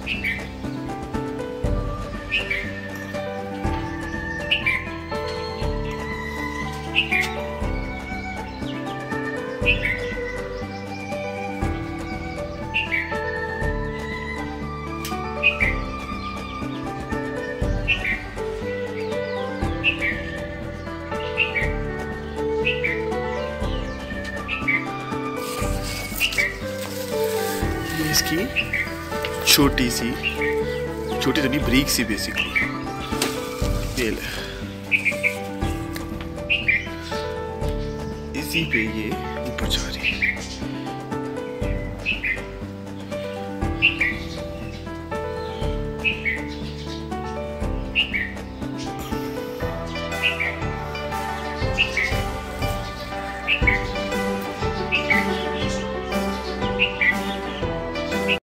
इसकी छोटी तो नहीं, ब्रीक सी बेसिकली तेल है, इसी पे ये ऊपर जा रही है।